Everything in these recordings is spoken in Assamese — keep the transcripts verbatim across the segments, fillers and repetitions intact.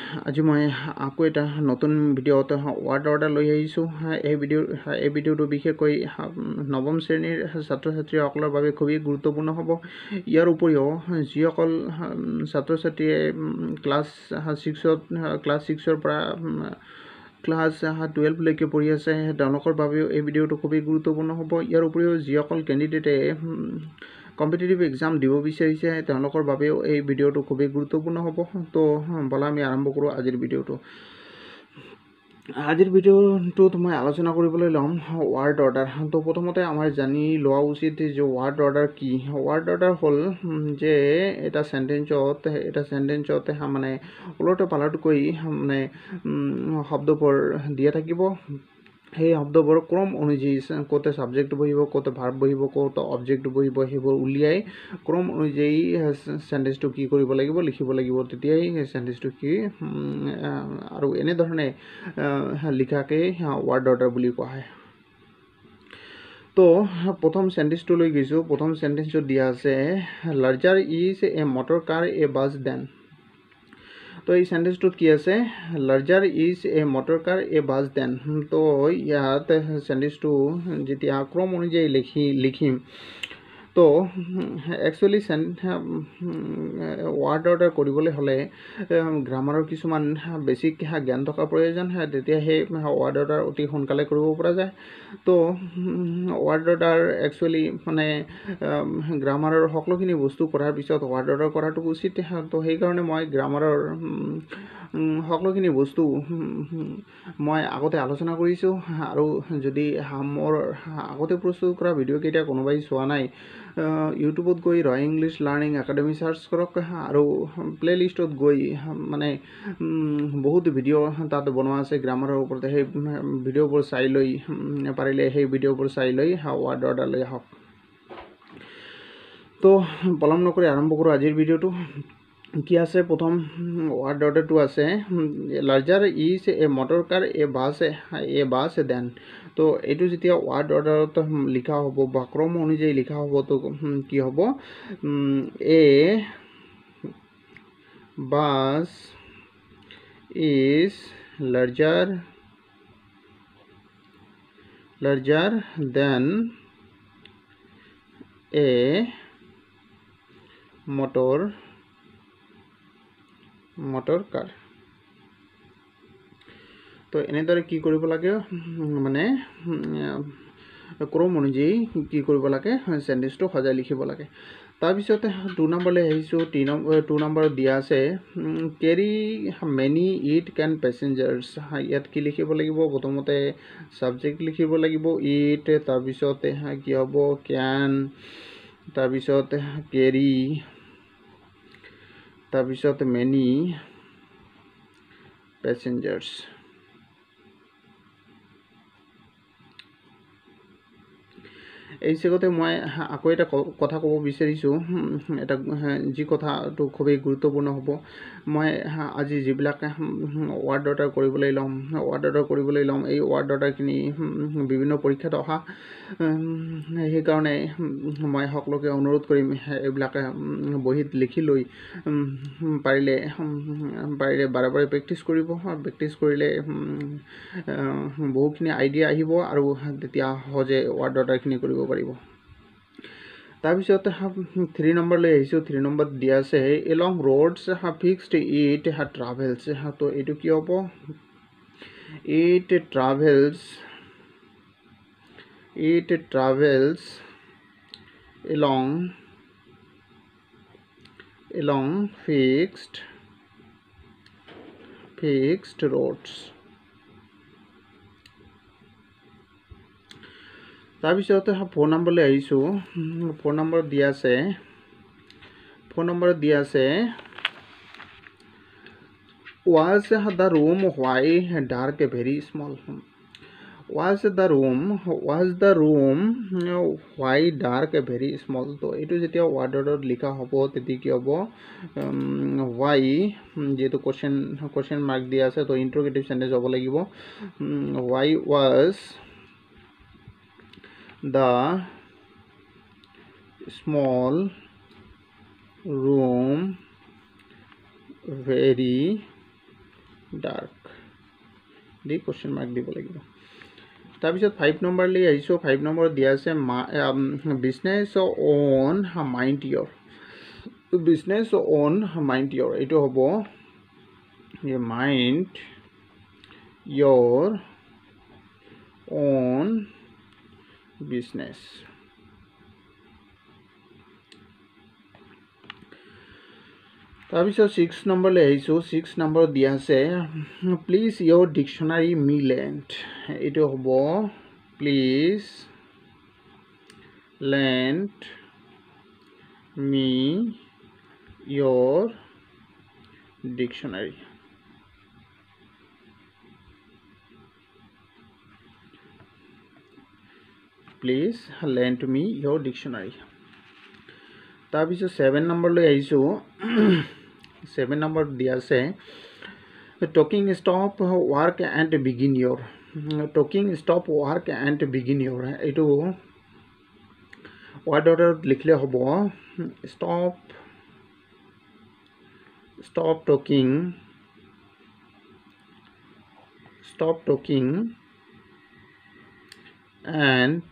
আজি মই আকৌ এটা নতুন ভিডিঅ'ত ৱাৰ্ড অৰ্ডাৰ লৈ আহিছোঁ। এই ভিডিঅ' এই ভিডিঅ'টো বিশেষকৈ নৱম শ্ৰেণীৰ ছাত্ৰ ছাত্ৰীসকলৰ বাবে খুবেই গুৰুত্বপূৰ্ণ হ'ব। ইয়াৰ উপৰিও যিসকল ছাত্ৰ ছাত্ৰীয়ে ক্লাছ ছিক্সত ক্লাছ ছিক্সৰ পৰা ক্লাছ টুৱেলভলৈকে পঢ়ি আছে তেওঁলোকৰ বাবেও এই ভিডিঅ'টো খুবেই গুৰুত্বপূৰ্ণ হ'ব। ইয়াৰ উপৰিও যিসকল কেণ্ডিডেটে কম্পিটিটিভ এক্সাম দিব বিচাৰিছে তেওঁলোকৰ বাবেও এই ভিডিঅ'টো খুবেই গুৰুত্বপূৰ্ণ হ'ব। তো বলা আমি আৰম্ভ কৰোঁ আজিৰ ভিডিঅ'টো। আজিৰ ভিডিঅ'টোত মই আলোচনা কৰিবলৈ ল'ম ৱাৰ্ড অৰ্ডাৰ। তো প্ৰথমতে আমাৰ জানি লোৱা উচিত যে ৱাৰ্ড অৰ্ডাৰ কি। ৱাৰ্ড অৰ্ডাৰ হ'ল যে এটা চেণ্টেঞ্চত এটা চেণ্টেঞ্চত মানে ওলট পালটকৈ মানে শব্দবোৰ দিয়া থাকিব। সেই শব্দবোৰ ক্ৰম অনুযায়ী ক'তে ছাবজেক্ট বহিব, ক'তে ভাৰ্ব বহিব, ক'তে অবজেক্ট বহিব, সেইবোৰ উলিয়াই ক্ৰম অনুযায়ী চেণ্টেঞ্চটো কি কৰিব লাগিব লিখিব লাগিব। তেতিয়াই চেণ্টেঞ্চটো কি আৰু এনেধৰণে লিখাকে ৱাৰ্ড অৰ্ডাৰ বুলি কোৱা হয়। তো প্ৰথম চেণ্টেঞ্চটো লৈ গৈছোঁ। প্ৰথম চেণ্টেঞ্চত দিয়া আছে larger is a motor car a bus than. তো এই চেণ্টেঞ্চটোত কি আছে larger is a motor car a bus than. তো ইয়াত চেণ্টেঞ্চটো যেতিয়া ক্ৰম অনুযায়ী লিখি লিখিম তো একচুৱেলি ৱাৰ্ড অৰ্ডাৰ কৰিবলৈ হ'লে গ্ৰামাৰৰ কিছুমান বেছিক জ্ঞান থকাৰ প্ৰয়োজন হয়, তেতিয়া সেই ৱাৰ্ড অৰ্ডাৰ অতি সোনকালে কৰিব পৰা যায়। তো ৱাৰ্ড অৰ্ডাৰ একচুৱেলি মানে গ্ৰামাৰৰ সকলোখিনি বস্তু কৰাৰ পিছত ৱাৰ্ড অৰ্ডাৰ কৰাটো উচিত। তো সেইকাৰণে মই গ্ৰামাৰৰ সকলোখিনি বস্তু মই আগতে আলোচনা কৰিছোঁ। আৰু যদি মোৰ আগতে প্ৰস্তুত কৰা ভিডিঅ'কেইটা কোনোবাই চোৱা নাই ইউটিউবত গৈ Roy English learning academy search কৰক আৰু প্লে লিষ্টত গৈ মানে বহুত ভিডিঅ' তাত বনোৱা আছে গ্ৰামাৰৰ ওপৰত। সেই ভিডিঅ'বোৰ চাই লৈ পাৰিলে সেই ভিডিঅ'বোৰ চাই লৈ ৱাৰ্ড অৰ্ডাৰ লৈ আহক। তো পলম নকৰি আৰম্ভ কৰোঁ আজিৰ ভিডিঅ'টো। কি আছে প্ৰথম ৱাৰ্ড অৰ্ডাৰটো আছে larger is a motor car a bus a bus than. তো এইটো যেতিয়া ৱাৰ্ড অৰ্ডাৰত লিখা হ'ব বা ক্ৰম অনুযায়ী লিখা হ'ব তো কি হ'ব a bus is larger larger than a motor motor car. তো এনেদৰে কি কৰিব লাগে মানে ক্ৰম অনুযায়ী কি কৰিব লাগে চেণ্টেঞ্চটো সজাই লিখিব লাগে। তাৰপিছতে টু নম্বৰলৈ আহিছোঁ। টি নম্বৰ টু নম্বৰত দিয়া আছে carry many it can passengers. ইয়াত কি লিখিব লাগিব প্ৰথমতে ছাবজেক্ট লিখিব লাগিব ইট, তাৰপিছতে কি হ'ব কেন, তাৰপিছত কেৰি, তাৰপিছত মেনি পেচেঞ্জাৰ্ছ। এই চেগতে মই আকৌ এটা কথা ক'ব বিচাৰিছোঁ, এটা যি কথাটো খুবেই গুৰুত্বপূৰ্ণ হ'ব। মই আজি যিবিলাক ৱাৰ্ড অৰ্ডাৰ কৰিবলৈ ল'ম ৱাৰ্ড অৰ্ডাৰ কৰিবলৈ ল'ম এই ৱাৰ্ড অৰ্ডাৰখিনি বিভিন্ন পৰীক্ষাত অহা, সেইকাৰণে মই সকলোকে অনুৰোধ কৰিম এইবিলাক বহীত লিখি লৈ পাৰিলে পাৰিলে বাৰে বাৰে প্ৰেক্টিছ কৰিব। প্ৰেক্টিছ কৰিলে বহুখিনি আইডিয়া আহিব আৰু তেতিয়া সহজে ৱাৰ্ড অৰ্ডাৰখিনি কৰিব পাৰিব। তাৰপিছত থ্ৰী নম্বৰলৈ আহিছোঁ। থ্ৰী নম্বৰত দিয়া আছে along roads fixed it travels. তো এইটো কি হ'ব it travels it travels along along fixed fixed roads. তাৰপিছত ফ'ৰ নম্বৰলৈ আহিছোঁ। ফ'ৰ নম্বৰত দিয়া আছে ফ'ৰ নম্বৰত দিয়া আছে was the room why dark very small. Was the room was the room why dark very small. তো এইটো যেতিয়া ৱাৰ্ড অৰ্ডাৰত লিখা হ'ব তেতিয়া কি হ'ব হোৱাই যিহেতু কুৱেশ্যন কুৱেশ্যন মাৰ্ক দিয়া আছে তো ইণ্টাৰগেটিভ চেণ্টেঞ্চ হ'ব লাগিব। Why was the small room very dark দি কোশ্চেন মাৰ্ক দিব লাগিব তাৰপিছত ফাইভ নম্বৰলৈ আহিছোঁ ফাইভ নম্বৰত দিয়া আছে business on mind your business on mind your এইটো হ'ব মাইণ্ড ইয়ৰ অন বিজনেছ তাৰপিছত ছিক্স নম্বৰলৈ আহিছোঁ ছিক্স নম্বৰত দিয়া আছে প্লিজ ইয়ৰ ডিকশ্যনাৰী মি লেণ্ড এইটো হ'ব please lend me your dictionary please lend me your dictionary তাৰপিছত ছেভেন নম্বৰলৈ আহিছোঁ ছেভেন নম্বৰ দিয়া আছে talking stop work and begin your talking stop work and begin your এইটো ৱাৰ্ড অৰ্ডাৰত লিখিলে হ'ব stop stop talking stop talking and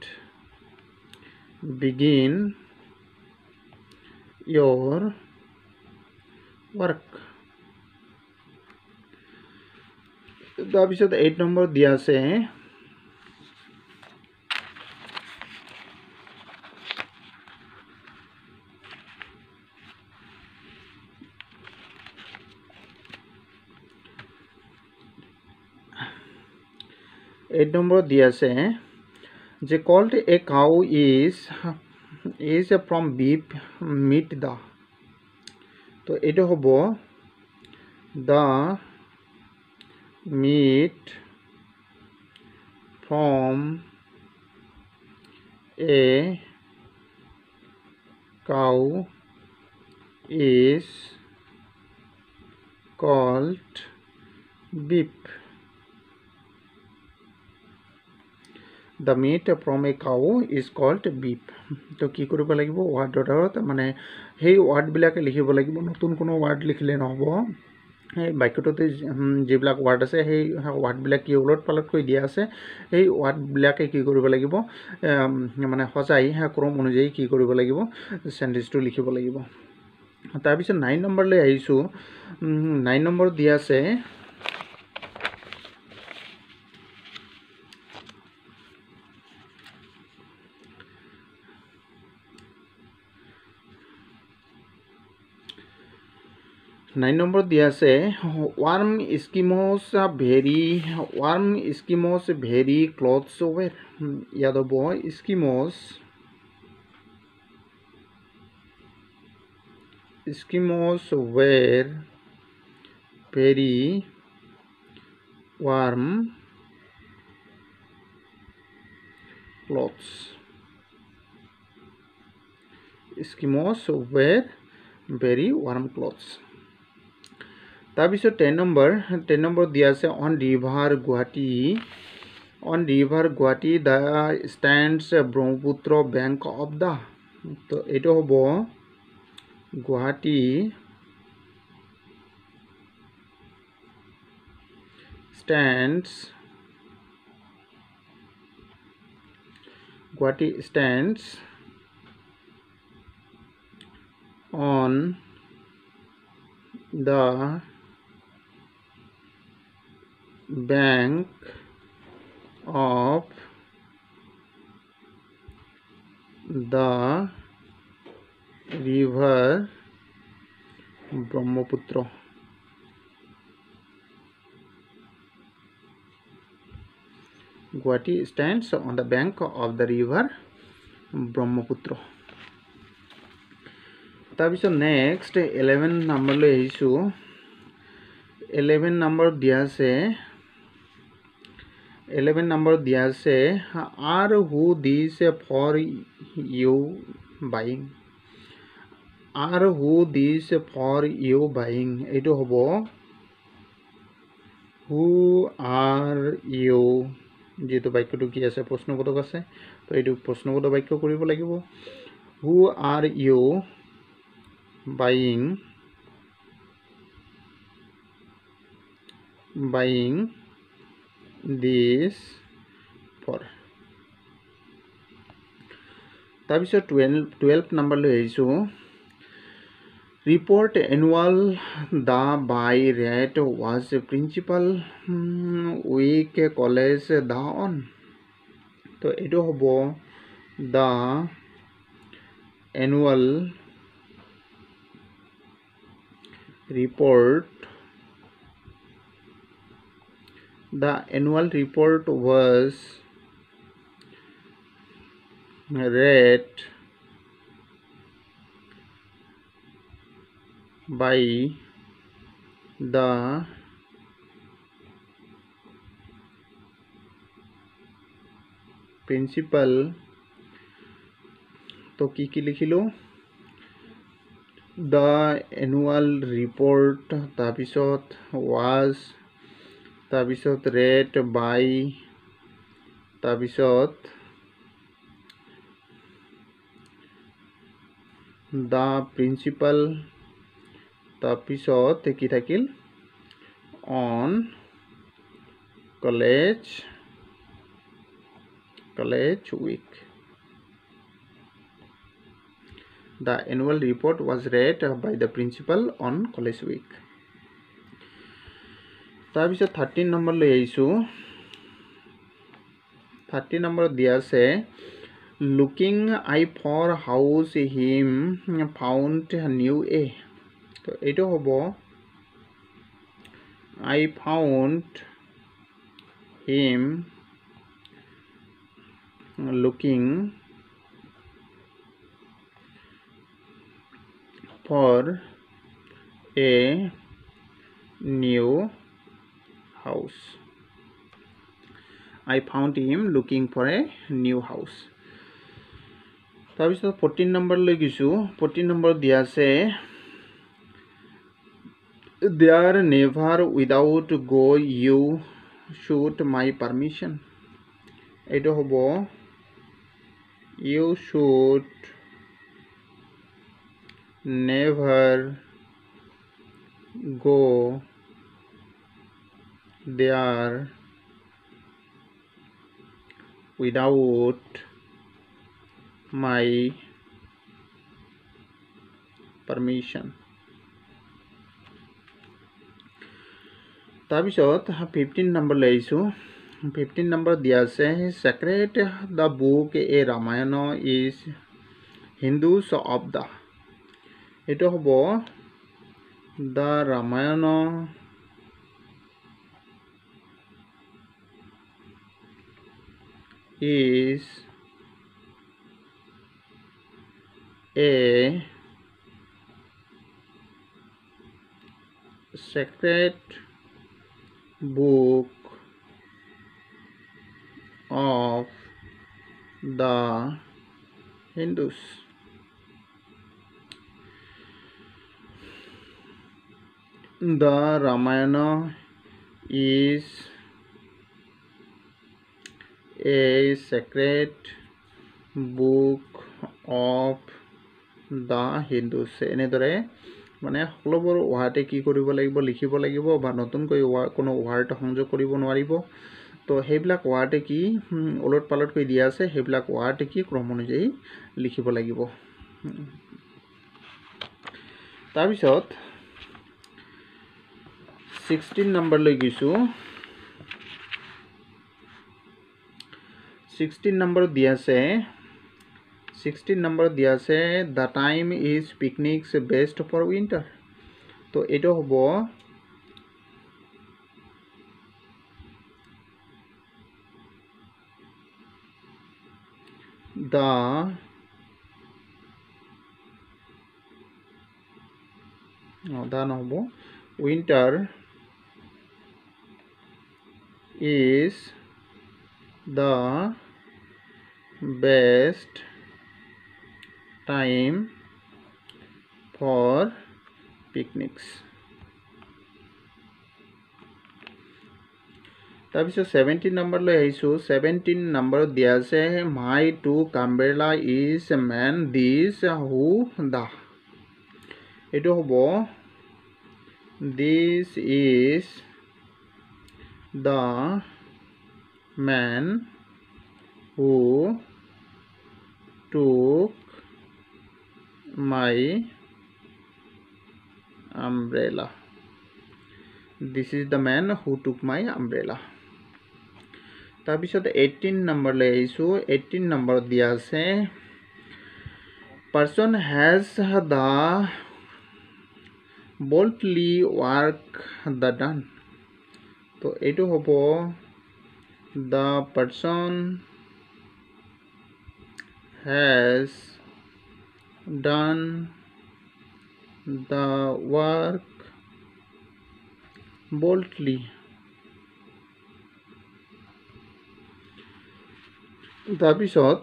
begin your work তাৰপিছত এইট নম্বৰ দিয়া আছে এইট নম্বৰত দিয়া আছে যে called a cow is is from beef meat the তো এটা হব the meat from a cow is called beef the meat from a cow is called beef তো কি কৰিব লাগিব ৱাৰ্ড অৰ্ডাৰত মানে সেই ৱাৰ্ডবিলাকে লিখিব লাগিব নতুন কোনো ৱাৰ্ড লিখিলে নহ'ব সেই বাক্যটোতে যিবিলাক ৱাৰ্ড আছে সেই ৱাৰ্ডবিলাক কি ওলট পালটকৈ দিয়া আছে সেই ৱাৰ্ডবিলাকে কি কৰিব লাগিব মানে সজাই ক্ৰম অনুযায়ী কি কৰিব লাগিব চেণ্টেন্সটো লিখিব লাগিব তাৰপিছত নাইন নম্বৰলৈ আহিছোঁ নাইন নম্বৰত দিয়া আছে নাইন নম্বৰ দিয়া আছে warm Eskimos very warm Eskimos very clothes wear ইয়াত হ'ব Eskimos Eskimos wear very warm clothes Eskimos wear very warm clothes তাৰপিছত টেন নম্বৰ টেন নম্বৰ দিয়া আছে on river Guwahati on river Guwahati the stands Brahmaputra bank of the তো এইটো হ'ব Guwahati stands Guwahati stands on the bank of the river Brahmaputra Guwahati stands on the bank of the river Brahmaputra তাৰপিছত নেক্সট ইলেভেন নম্বৰলৈ আহিছোঁ ইলেভেন নম্বৰ দিয়া আছে ইলেভেন নম্বৰ দিয়া আছে are who this for you buying are who this for you buying এইটো হ'ব হু আৰ ইউ যেহেতু বাক্যটো কি আছে প্ৰশ্নবোধক আছে তো এইটো প্ৰশ্নবোধক বাক্য কৰিব লাগিব who are you buying buying this for তাৰপিছত twelve number লৈ আহিছো report annual the by rate was principal week college the on তো এটো হ'ব the annual report the annual report was read by the principal তো কি কি লিখিলো the annual report তাৰপিছত was তাৰপিছত read by তাৰপিছত the principal তাৰপিছত কি থাকিল on college college week the annual report was read by the principal on college week তাৰপিছত thirteen number লৈ আহিছো thirteen number দিয়া আছে looking I for house him found new a তো এটো হ'ব I found him looking for a new house I found him looking for a new house তাৰপিছত fourteen number লৈ গৈছো fourteen number দিয়া আছে there never without go you shoot my permission এটো হ'ব you should never go there without my permission তাৰপিছত fifteen number লৈ আহিছো fifteen number দিয়া আছে sacred the book a ramayana is hindus of the এটো হ'ব the ramayana is a sacred book of the Hindus the Ramayana is a sacred book of the Hindus এনেদৰে মানে সকলোবোৰ ওয়াৰ্ডে কি কৰিব লাগিব লিখিব লাগিব বা নতুনকৈ কোনো ওয়াৰ্ড সংযোগ কৰিব নোৱাৰিব তো হেবিলাক ওয়াৰ্ডে কি ওলট পালট কৰি দিয়া আছে হেবিলাক ওয়াৰ্ডে কি ক্ৰম অনুযায়ী লিখিব লাগিব তাৰপিছত sixteen number লৈ গৈছো sixteen number দিয়া আছে sixteen number দিয়া আছে the time is picnics best for winter তো এটো হ'ব the no the নহব winter is the best time for picnics তাৰপিছত seventeen number লৈ আহিছো seventeen number দিয়া আছে my to Canberra is man this who the এটো হ'ব this is the man who took my umbrella. This is the man who took my umbrella. তাৰপিছত eighteen নম্বৰ লৈ আহিছো eighteen নম্বৰ দিয়া আছে person has the boldly work the done. তো এইটো হ'ব the person has done the work boldly. তাৰপিছত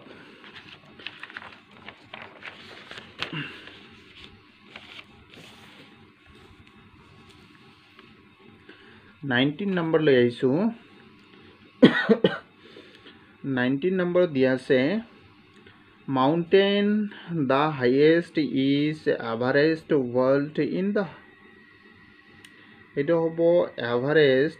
nineteen নম্বৰ লৈ আহিছো nineteen নম্বৰ দিয়া আছে mountain the highest is Everest world in the. এটা হ'ব Everest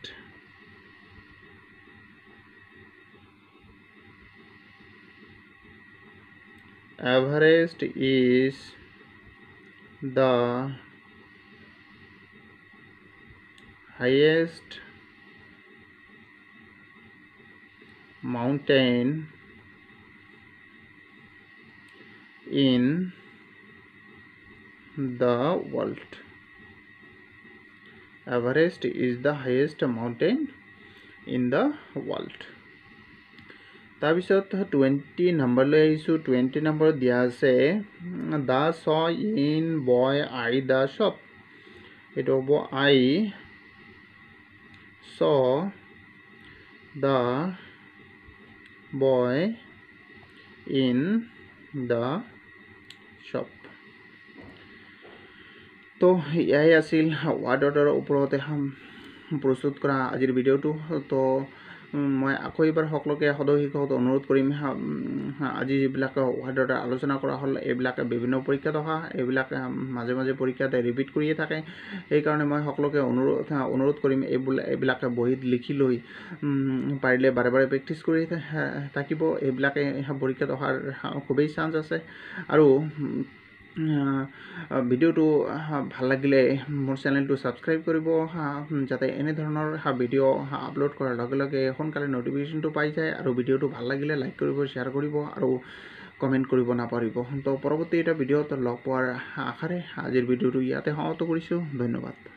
Everest is the highest mountain in the world. Everest is the highest mountain in the world. তাৰপিছত twenty নম্বৰ লৈ আহিছো twenty নম্বৰ দিয়া আছে the saw in boy I the shop. এটা হ'ব I saw the boy in the shop. তো এয়াই আছিল ৱাৰ্ড অৰ্ডাৰৰ ওপৰতে প্ৰস্তুত কৰা আজিৰ ভিডিঅ'টো তো মই আকৌ এবাৰ সকলোকে সদৌ শিক্ষকত অনুৰোধ কৰিম আজি যিবিলাক ৱাৰ্ড অৰ্ডাৰ আলোচনা কৰা হ'ল এইবিলাক বিভিন্ন পৰীক্ষাত অহা এইবিলাক মাজে মাজে পৰীক্ষাত ৰিপিট কৰিয়ে থাকে সেইকাৰণে মই সকলোকে অনুৰোধ অনুৰোধ কৰিম এইবিলাক এইবিলাক বহীত লিখি লৈ পাৰিলে বাৰে বাৰে প্ৰেক্টিছ কৰি থাকিব এইবিলাকে পৰীক্ষাত অহাৰ খুবেই চান্স আছে আৰু ভিডিঅ'টো ভাল লাগিলে মোৰ চেনেলটো সাবস্ক্ৰাইব কৰিব যাতে এনে ধৰণৰ ভিডিঅ' আপলোড কৰাৰ লগে লগে সোনকালে নটিফিকেশ্যনটো পাই যায় আৰু ভিডিঅ'টো ভাল লাগিলে লাইক কৰিব শ্বেয়াৰ কৰিব আৰু কমেণ্ট কৰিব নাপাহৰিব তো পৰৱৰ্তী এটা ভিডিঅ'ত লগ পোৱাৰ আশাৰে আজিৰ ভিডিঅ'টো ইয়াতে সমাপ্ত কৰিছোঁ ধন্যবাদ।